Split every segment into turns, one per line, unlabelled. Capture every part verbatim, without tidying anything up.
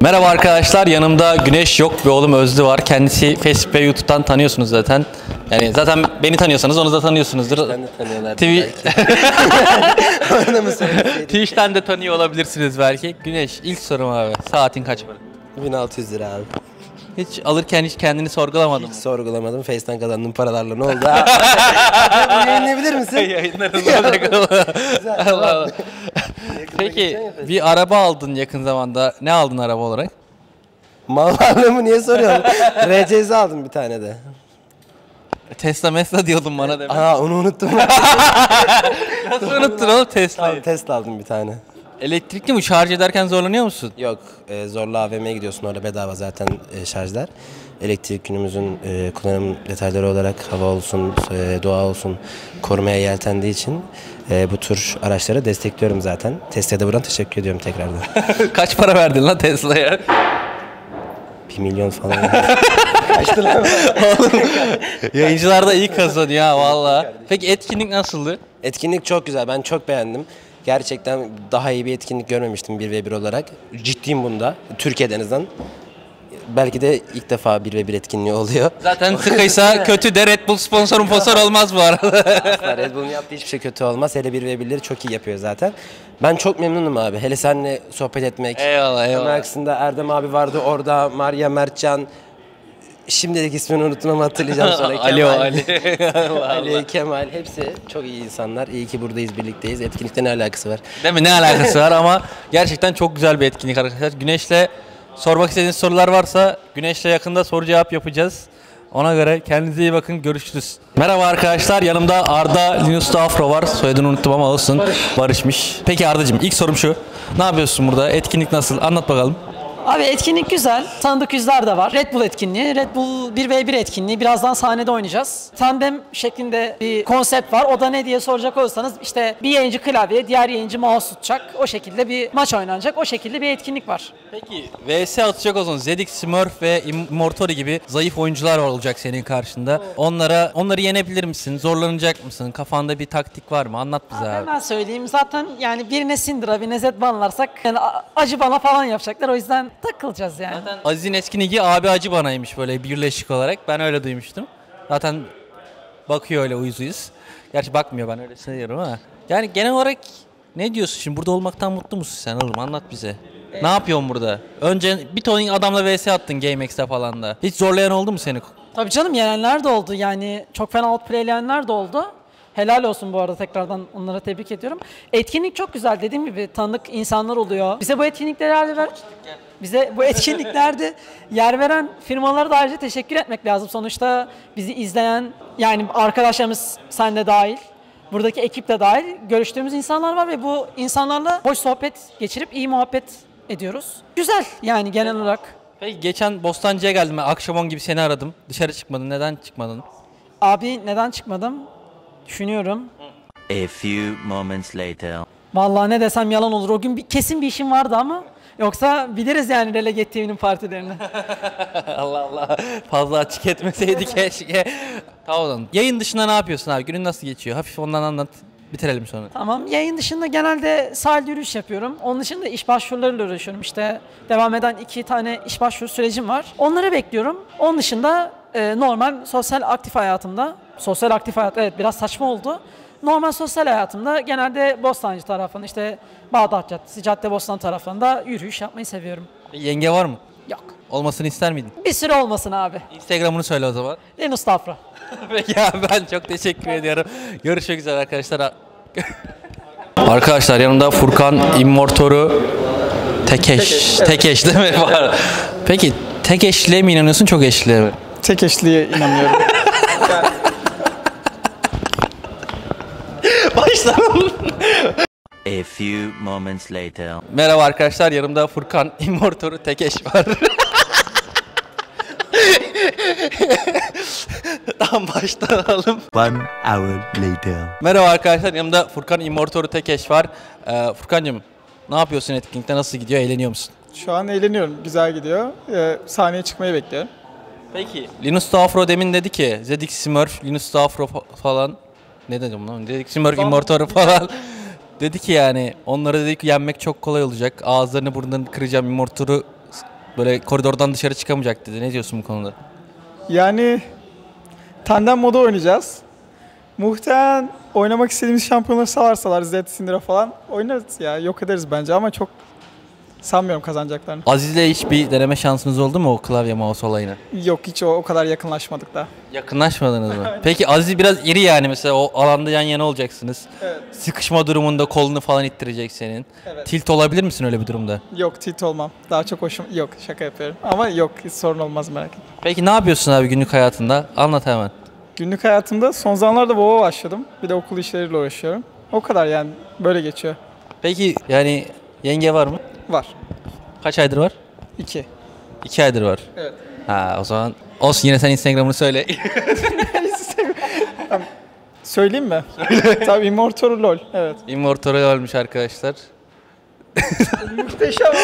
Merhaba arkadaşlar, yanımda Güneş yok ve oğlum Özlü var. Kendisi Facebook ve YouTube'dan tanıyorsunuz zaten. Yani zaten beni tanıyorsanız onu da tanıyorsunuzdur.
Ben de tanıyorlar.
T
V...
Twitch'ten de tanıyor olabilirsiniz belki. Güneş, ilk sorum abi. Saatin kaç para?
bin altı yüz lira abi.
Hiç alırken hiç kendini sorgulamadın
Hiç
mı?
sorgulamadım. Face'ten kazandığım paralarla ne oldu? Bunu yayınlayabilir misin?
Yayınlarız olacak Allah Allah. Peki bir araba aldın yakın zamanda. Ne aldın araba olarak?
Mal varlığımı niye soruyorsun? R C Z aldım bir tane de.
Tesla Mesla diyordun bana demin.
Aa onu unuttum.
Nasıl unuttun oğlum Tesla'yı?
Tesla aldım bir tane.
Elektrikli mi? Şarj ederken zorlanıyor musun?
Yok, e, zorla A V M'ye gidiyorsun, orada bedava zaten e, şarjlar. Elektrik günümüzün e, kullanım detayları olarak hava olsun, e, doğa olsun korumaya yeltendiği için e, bu tür araçları destekliyorum zaten. Tesla'ya da buradan teşekkür ediyorum tekrardan.
Kaç para verdin lan Tesla'ya?
Bir milyon falan. Kaçtı lan?
Yayıncılar da iyi kazanıyor ha valla. Peki etkinlik nasıldı?
Etkinlik çok güzel, ben çok beğendim. Gerçekten daha iyi bir etkinlik görmemiştim bir ve bir olarak. Ciddiyim bunda, Türkiye'den en azından. Belki de ilk defa bir ve bir etkinliği oluyor.
Zaten sıkıysa kötü de Red Bull sponsorum sponsor olmaz bu arada.
Red Bull'un yaptığı hiçbir şey kötü olmaz. Hele bir ve birleri çok iyi yapıyor zaten. Ben çok memnunum abi. Hele seninle sohbet etmek.
Eyvallah eyvallah.
Kamera arkasında Erdem abi vardı orada, Maria Mertcan. Şimdilik ismini unuttum ama hatırlayacağım sonra.
Ali o
Kemal.
Ali.
Ali, Kemal hepsi çok iyi insanlar. İyi ki buradayız, birlikteyiz. Etkinlikte ne alakası var?
Değil mi? Ne alakası var ama gerçekten çok güzel bir etkinlik arkadaşlar. Güneş'le sormak istediğiniz sorular varsa Güneş'le yakında soru cevap yapacağız. Ona göre kendinize iyi bakın. Görüşürüz. Merhaba arkadaşlar. Yanımda Arda Linus'ta Afro var. Soyadını unuttum ama olsun. Barış. Barışmış. Peki Arda'cığım ilk sorum şu. Ne yapıyorsun burada? Etkinlik nasıl? Anlat bakalım.
Abi etkinlik güzel. Tanıdık yüzler de var. Red Bull etkinliği. Red Bull bir ve bir etkinliği. Birazdan sahnede oynayacağız. Tandem şeklinde bir konsept var. O da ne diye soracak olursanız işte bir yayıncı klavye, diğer yayıncı mouse tutacak. O şekilde bir maç oynanacak. O şekilde bir etkinlik var.
Peki V S atacak o zaman Zedix, Smurf ve Immortori gibi zayıf oyuncular olacak senin karşında. Onlara onları yenebilir misin? Zorlanacak mısın? Kafanda bir taktik var mı? Anlat bize
Abi
abi.
hemen söyleyeyim. Zaten yani birine Syndra, birine Zed banlarsak yani acı bana falan yapacaklar. O yüzden takılacağız yani.
Zaten Aziz'in eski nigi abi acı banaymış böyle birleşik olarak. Ben öyle duymuştum. Zaten bakıyor öyle uyuz uyuz. Gerçi bakmıyor, ben öyle diyorum ama. Yani genel olarak ne diyorsun şimdi? Burada olmaktan mutlu musun sen oğlum? Anlat bize. Evet. Ne yapıyorsun burada? Önce bir ton adamla V S attın GameX'te falan da. Hiç zorlayan oldu mu seni?
Tabii canım, yenenler de oldu. Yani çok fena outplayleyenler de oldu. Helal olsun bu arada, tekrardan onlara tebrik ediyorum. Etkinlik çok güzel, dediğim gibi tanıdık insanlar oluyor. Bize bu etkinliklerde ver, bize bu etkinliklerde yer veren firmalara da ayrıca teşekkür etmek lazım. Sonuçta bizi izleyen, yani arkadaşlarımız, sen de dahil, buradaki ekip de dahil, görüştüğümüz insanlar var ve bu insanlarla hoş sohbet geçirip iyi muhabbet ediyoruz. Güzel yani genel olarak.
Peki geçen Bostancı'ya geldim, ben akşam on gibi seni aradım. Dışarı çıkmadın, neden çıkmadın?
Abi neden çıkmadım? Düşünüyorum.
A few moments later.
Vallahi ne desem yalan olur. O gün bir, kesin bir işim vardı ama yoksa biliriz yani Relegated T V'nin partilerini.
Allah Allah. Fazla açık etmeseydi keşke. Tamam. Yayın dışında ne yapıyorsun abi? Günün nasıl geçiyor? Hafif ondan anlat. Bitirelim sonra.
Tamam. Yayın dışında genelde sahil yürüyüş yapıyorum. Onun dışında iş başvurularıyla uğraşıyorum. İşte devam eden iki tane iş başvuru sürecim var. Onları bekliyorum. Onun dışında e, normal sosyal aktif hayatımda, sosyal aktif hayat evet biraz saçma oldu. Normal sosyal hayatımda genelde Bostancı tarafında, işte Bağdat Caddesi, Caddebostan tarafında yürüyüş yapmayı seviyorum.
Yenge var mı?
Yok.
Olmasını ister miydin?
Bir süre olmasın abi.
Instagram'ını söyle o zaman.
Linus Afro.
Peki abi, ben çok teşekkür ediyorum. Görüşmek üzere arkadaşlar. Arkadaşlar yanımda Furkan Immortoru Tekeş. Tekeş değil mi? Var. Peki tek eşliğe mi inanıyorsun, çok eşliğe mi?
Tek eşliğe inanıyorum.
Başlayalım.
A few moments later.
Merhaba arkadaşlar, yanımda Furkan Immortoru Tekeş var. Tam başlayalım.
One hour later.
Merhaba arkadaşlar, yanımda Furkan Immortoru Tekeş var. Ee, Furkancığım, ne yapıyorsun etkinlikte, nasıl gidiyor, eğleniyor musun?
Şu an eğleniyorum, güzel gidiyor. Ee, sahneye çıkmayı bekliyorum.
Peki. Linus Afro demin dedi ki Zedix, Smurf, Linus Afro falan. Ne dedim lan? Dedik Smurf, Immortoru falan. Dedi ki yani onları dedik yenmek çok kolay olacak. Ağızlarını burnlarını kıracağım, Immortoru Böyle koridordan dışarı çıkamayacak dedi. Ne diyorsun bu konuda?
Yani tandem modu oynayacağız. Muhtemelen oynamak istediğimiz şampiyonları salarsalar Zed, Syndra falan oynarız ya. Yok ederiz bence ama çok sanmıyorum kazanacaklarını.
Aziz'le hiç bir deneme şansınız oldu mu o klavye mouse olayına?
Yok hiç o, o kadar yakınlaşmadık da.
Yakınlaşmadınız mı? Peki Aziz biraz iri yani mesela o alanda yan yana olacaksınız.
Evet.
Sıkışma durumunda kolunu falan ittirecek senin.
Evet.
Tilt olabilir misin öyle bir durumda?
Yok tilt olmam. Daha çok hoşum. Yok şaka yapıyorum. Ama yok hiç sorun olmaz merak etme.
Peki ne yapıyorsun abi günlük hayatında? Anlat hemen.
Günlük hayatımda son zamanlarda WoW'a başladım. Bir de okul işleriyle uğraşıyorum. O kadar yani böyle geçiyor.
Peki yani yenge var mı?
Var.
Kaç aydır var?
İki.
İki aydır var.
Evet.
Ha o zaman olsun yine sen Instagram'ını söyle.
Söyleyeyim mi? Söyle. Tabii Immortal LoL. Evet.
Immortal olmuş arkadaşlar.
Muhteşem.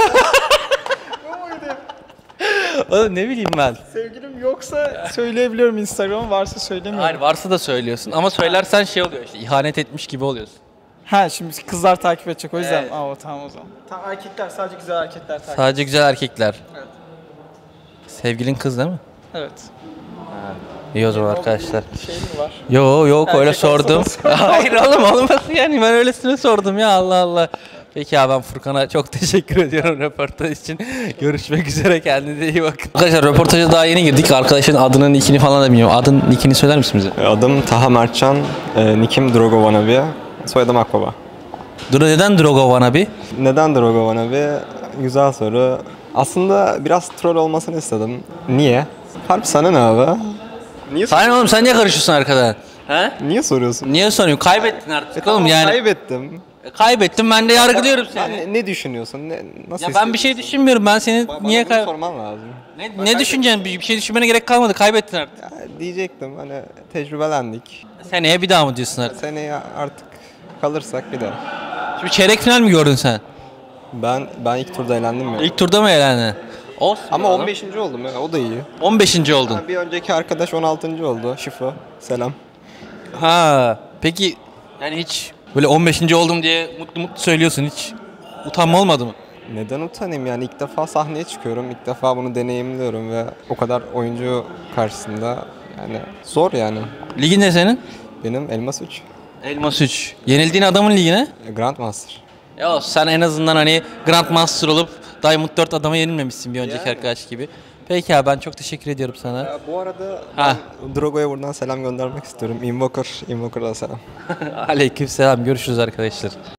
Oğlum ne bileyim ben.
Sevgilim yoksa söyleyebiliyorum Instagram'a, varsa söylemiyorum.
Hayır varsa da söylüyorsun ama söylersen şey oluyor işte ihanet etmiş gibi oluyorsun.
Ha şimdi kızlar takip edecek o yüzden.
Evet.
Aa tamam o zaman. Tamam erkekler sadece güzel erkekler takip.
Sadece güzel erkekler.
Evet.
Sevgilin kız değil mi?
Evet.
İyi o zaman arkadaşlar.
Şey mi var?
Yo yok öyle
Erkek olsa
sordum.
da
Hayır oğlum olmaz yani ben öylesine sordum ya Allah Allah. Peki abi ben Furkan'a çok teşekkür ediyorum röportaj için. Görüşmek üzere kendinize iyi bakın. Arkadaşlar röportaja daha yeni girdik. Arkadaşın adının nickini falan da bilmiyorum. Adın nickini söyler misin bize?
Adım Taha Mertcan, e, nickim Drogo Wannabe, soyadım Akbaba.
Dur neden Drogo Wannabe?
Neden Drogo Wannabe? Güzel soru. Aslında biraz troll olmasını istedim. Niye? Harbi sana ne abi? Niye,
Sayın oğlum sen niye karışıyorsun arkadan? He?
niye soruyorsun?
Niye soruyorsun? Kaybettin artık oğlum yani.
Kaybettim.
Kaybettim ben de yargılıyorum
Sen
seni.
ne, ne düşünüyorsun? Ne, nasıl
Ya ben bir şey düşünmüyorum. Ben senin
Bana
niye
bunu
kay...
sorman lazım.
Ne, ne düşüneceksin? Bir bir şey düşünmene gerek kalmadı. Kaybettin artık.
Ya, diyecektim hani tecrübelendik.
Seneye bir daha mı diyorsun artık?
Seneye artık kalırsak bir de.
Şimdi çeyrek final mi gördün sen?
Ben ben ilk turda elendim ya.
İlk turda mı elendin? Olsun.
Ama
oğlum.
on beşinci oldum ya, o da iyi.
on beşinci oldun.
Ha, bir önceki arkadaş on altıncı oldu. Şifo. Selam.
Ha. Peki yani hiç böyle on beşinci oldum diye mutlu mutlu söylüyorsun hiç utanma olmadı mı?
Neden utanayım yani, ilk defa sahneye çıkıyorum. İlk defa bunu deneyimliyorum ve o kadar oyuncu karşısında yani zor yani.
Ligin ne senin?
Benim Elmas üç.
Elmas üç. Yenildiğin adamın ligi ne?
Grandmaster.
Ya sen en azından hani Grandmaster olup Diamond dört adama yenilmemişsin bir önceki
Yani.
arkadaş gibi. Peki abi ben çok teşekkür ediyorum sana.
Ya, bu arada
Ha.
ben Drogo'ya buradan selam göndermek istiyorum. Invoker, Invoker'dan selam.
Aleykümselam görüşürüz arkadaşlar.